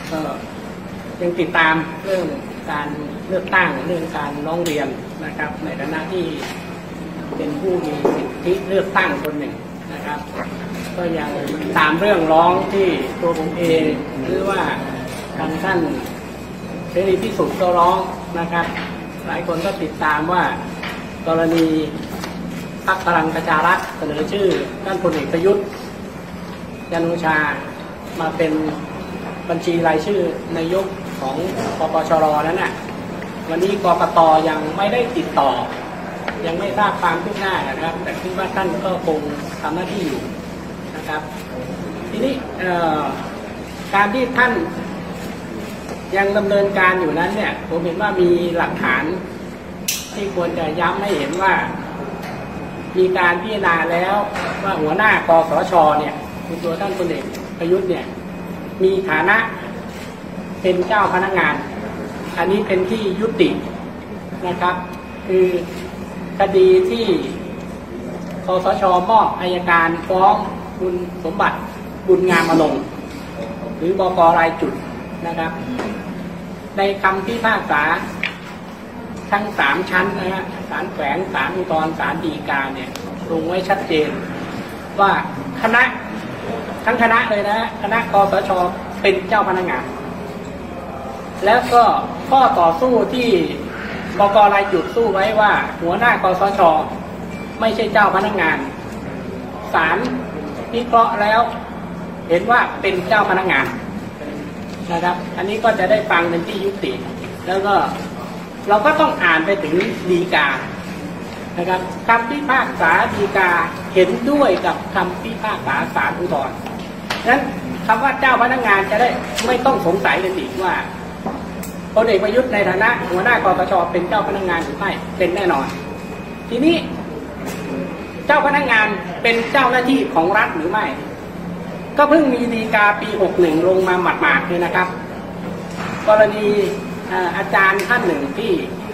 ก็ยังติดตามเรื่องการเลือกตั้งเรื่องการร้องเรียนนะครับในฐานะที่เป็นผู้มีสิทธิเลือกตั้งคนหนึ่งนะครับก็ยังตามเรื่องร้องที่ตัวผมเองหรือว่าทางท่านเสรีพิสุทธิ์ก็ร้องนะครับหลายคนก็ติดตามว่ากรณีพรรคพลังประชารัฐเสนอชื่อท่านพลเอกประยุทธ์จันทร์โอชามาเป็นบัญชีรายชื่อนายกของปปชรนั้นน่ะวันนี้กกต.ยังไม่ได้ติดต่อยังไม่ทราบความคืบหน้านะครับแต่คิดว่าท่านก็คงทำหน้าที่อยู่นะครับทีนี้การที่ท่านยังดำเนินการอยู่นั้นเนี่ยผมเห็นว่ามีหลักฐานที่ควรจะย้ำให้เห็นว่ามีการพิจารณาแล้วว่าหัวหน้ากสช.เนี่ยคือตัวท่านพลเอกประยุทธ์เนี่ยมีฐานะเป็นเจ้าพนักงานอันนี้เป็นที่ยุตินะครับคือคดีที่คสช.มอบอัยการฟ้องคุณสมบัติบุญงามอลงหรือบก.รายจุดนะครับในคำพิพากษาทั้ง3ชั้นนะฮะศาลแขวงศาลอุทธรณ์ศาลฎีกาเนี่ยลงไว้ชัดเจนว่าทั้งคณะเลยนะคณะคสช.เป็นเจ้าพนักงานแล้วก็ข้อต่อสู้ที่บก.รายจุดสู้ไว้ว่าหัวหน้ากสช.ไม่ใช่เจ้าพนักงานศาลวิเคราะห์แล้วเห็นว่าเป็นเจ้าพนักงานนะครับอันนี้ก็จะได้ฟังเป็นที่ยุติแล้วก็เราก็ต้องอ่านไปถึงฎีกานะครับคำพิพากษาฎีกาเห็นด้วยกับคำพิพากษาศาลอุทธรณ์นั้นคำว่าเจ้าพนักงานจะได้ไม่ต้องสงสัยกันอีกว่าพลเอกประยุทธ์ในฐานะหัวหน้ากสช.เป็นเจ้าพนักงานหรือไม่เป็นแน่นอนทีนี้เจ้าพนักงานเป็นเจ้าหน้าที่ของรัฐหรือไม่ก็เพิ่งมีฎีกาปี61ลงมาหมาดๆเลยนะครับกรณีอาจารย์ท่านหนึ่งที่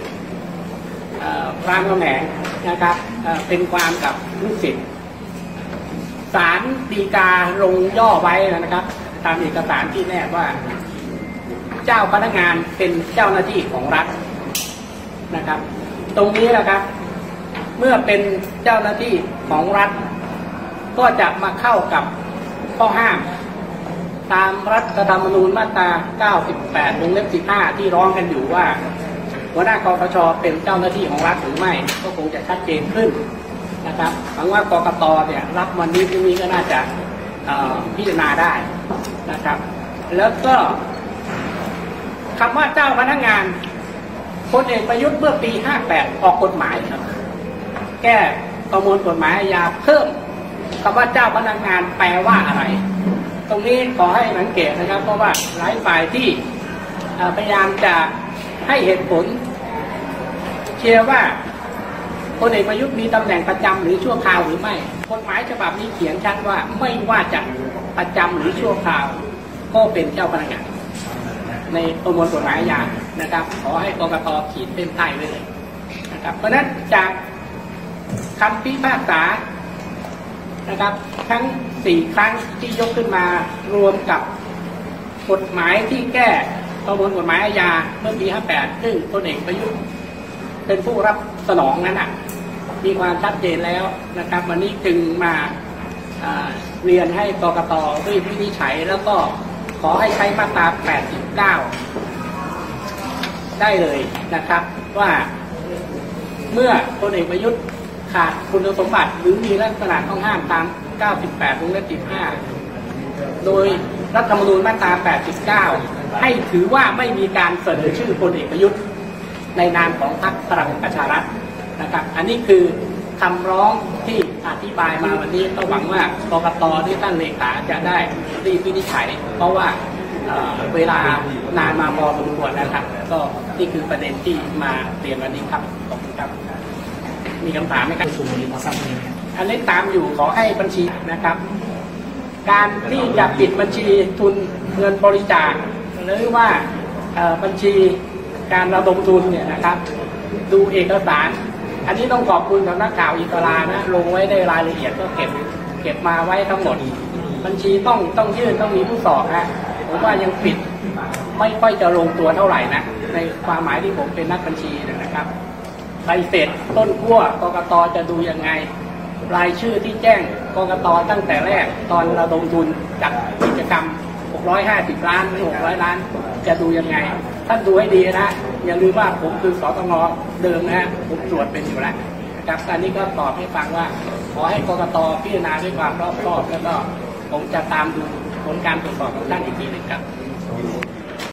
รามคำแหงนะครับเป็นความกับลูกศิษย์ศาลฎีกาลงย่อไว้นะครับตามเอกสารที่แนบว่าเจ้าพนักงานเป็นเจ้าหน้าที่ของรัฐนะครับตรงนี้นะครับเมื่อเป็นเจ้าหน้าที่ของรัฐก็จะมาเข้ากับข้อห้ามตามรัฐธรรมนูญมาตรา98วงเล็บ15ที่ร้องกันอยู่ว่าหัวหน้ากสช.เป็นเจ้าหน้าที่ของรัฐหรือไม่ก็คงจะชัดเจนขึ้นนะครับหวังว่ากกต.เนี่ยรับวันนี้พรุ่งนี้ก็น่าจะพิจารณาได้นะครับแล้วก็คำว่าเจ้าพนักงานพลเอกประยุทธ์เมื่อปี58ออกกฎหมายครับแก้ประมวลกฎหมายอาญาเพิ่มคำว่าเจ้าพนักงานแปลว่าอะไรตรงนี้ขอให้สังเกตนะครับเพราะว่าหลายฝ่ายที่พยายามจะให้เหตุผลเชื่อว่าพลเอกประยุทธ์มีตำแหน่งประจำหรือชั่วคราวหรือไม่กฎหมายฉบับนี้เขียนชัดว่าไม่ว่าจะประจำหรือชั่วคราวก็เป็นเจ้าพนักงานในประมวลกฎหมายอาญานะครับขอให้กกต.ขีดเส้นใต้ไว้เลยนะครับเพราะฉะนั้นจากคำพิพากษานะครับทั้ง4ครั้งที่ยกขึ้นมารวมกับกฎหมายที่แก้ประมวลกฎหมายอาญาเมื่อปี58ซึ่งพลเอกประยุทธ์เป็นผู้รับสนองนั้นมีความชัดเจนแล้วนะครับวันนี้จึงมาเรียนให้กกต.ด้วยวินิจฉัยแล้วก็ขอให้ใช้มาตรา89ได้เลยนะครับว่าเมื่อพลเอกประยุทธ์ขาดคุณสมบัติหรือมีลักษณะต้องห้ามตาม98วงเล็บ15โดยรัฐธรรมนูญมาตรา89ให้ถือว่าไม่มีการเสนอชื่อพลเอกประยุทธ์ในนามของพรรคพลังประชารัฐนะครับอันนี้คือคำร้องที่อธิบายมาวันนี้ก็หวังว่ากกต.ที่ท่านเลขาจะได้รีบวินิจฉัยเพราะว่าเวลานานมาพอสมควรแล้วครับก็นี่คือประเด็นที่มาเรียนวันนี้ครับขอบคุณครับมีคำถามไหมครับอันนี้ตามอยู่ขอให้บัญชีนะครับการที่จะปิดบัญชีทุนเงินบริจาคหรือว่าบัญชีการระดมทุนเนี่ยนะครับดูเอกสารอันนี้ต้องขอบคุณสำนักข่าวอิสรานะลงไว้ในรายละเอียดก็เก็บมาไว้ทั้งหมดบัญชีต้องยื่นต้องมีผู้สอบฮะผผมว่ายังปิดไม่ค่อยจะลงตัวเท่าไหร่นะในความหมายที่ผมเป็นนักบัญชีนะครับใบเสร็จต้นขั้วกกต.จะดูยังไงรายชื่อที่แจ้งกกต.ตั้งแต่แรกตอนระดมทุนจัดกิจกรรม650 ล้านหรือ600 ล้านจะดูยังไงท่านดูให้ดีนะอย่าลืมว่าผมคือสตง.เดิมนะผมตรวจเป็นอยู่แล้วนะครับอันนี้ก็ตอบให้ฟังว่าขอให้กกต.พิจารณาด้วยความรอบคอบแล้วก็ผมจะตามดูผลการตรวจสอบของท่านอีกทีหนึ่งครับ